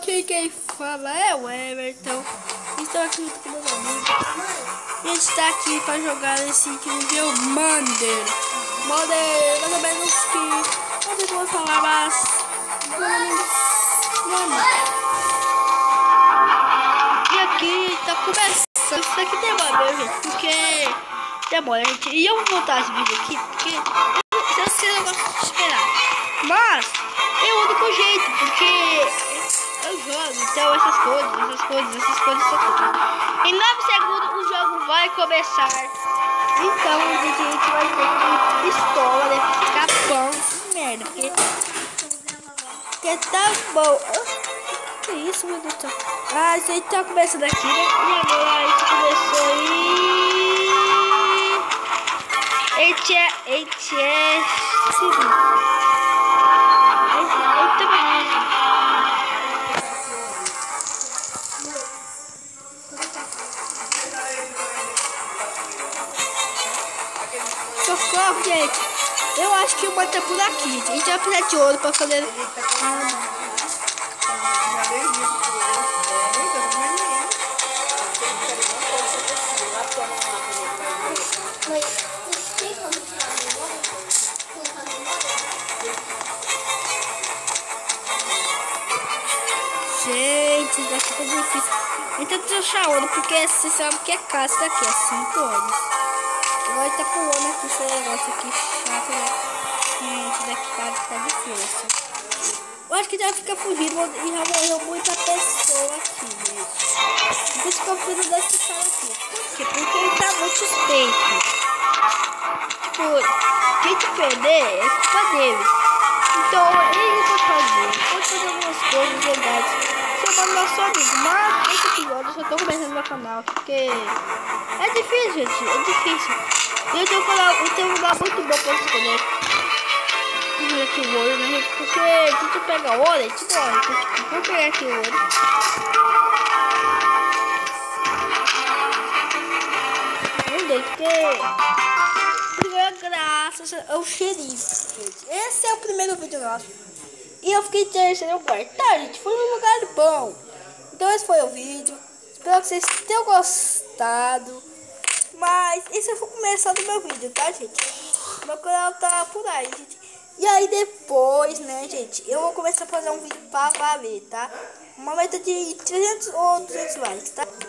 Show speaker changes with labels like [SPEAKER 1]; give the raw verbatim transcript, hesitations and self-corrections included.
[SPEAKER 1] Aqui quem fala é o Everton. Estou aqui junto com meus amigos. E a gente está aqui para jogar esse incrível Mother. Mother, mais ou menos que... Não sei como falar, mas... E aqui está começando. Isso aqui demora, gente, porque... Demora, gente. E eu vou voltar esse vídeo aqui, porque... Eu sei, eu gosto de esperar. Mas... É o único jeito, porque... Eu jogo, então essas coisas, essas coisas, essas coisas, essas coisas. Em nove segundos o jogo vai começar. Então a gente vai ter que pistola, né? Ficar bom. Merda, porque... Porque tá bom. Que isso, meu Deus do céu. Ah, isso aí tá começando aqui, né? E agora a gente começou e... Eita, eita, eita. Socorro, gente. Eu acho que o bot tá por aqui. A gente vai precisar de ouro pra fazer. Ah, gente, isso daqui tá difícil. Então deixa eu achar ouro, porque você sabe que é caro isso daqui, é cinco anos. Agora tá pulando aqui esse negócio aqui chato, né? Hum, isso daqui tá, tá difícil. Eu acho que já fica fugindo e já morreu muita pessoa aqui, gente. Por isso que eu fiz desse cara aqui. Por quê? Porque ele tá muito suspeito. Tipo, quem te perder é culpa dele. Então, ele vai fazer. Pode fazer algumas coisas legais. Chamando nosso amigo. Mas esse episódio eu só tô começando no canal. Porque é difícil, gente. É difícil. Eu tenho um canal, eu tenho um lugar muito bom pra escolher. Vamos aqui o ouro, né, gente? Porque se a gente pega ouro, a gente morre. Então, tipo, vamos pegar aqui o ouro. Vamos ver, porque... Primeiro, graças ao xerife, gente. Esse é o primeiro vídeo nosso. E eu fiquei em terceiro lugar. Tá, gente? Foi um lugar bom. Então esse foi o vídeo. Espero que vocês tenham gostado. Mas esse foi o começo do meu vídeo, tá, gente? Meu canal tá por aí, gente. E aí depois, né, gente, eu vou começar a fazer um vídeo pra valer, tá? Uma meta de trezentos ou duzentos likes, tá?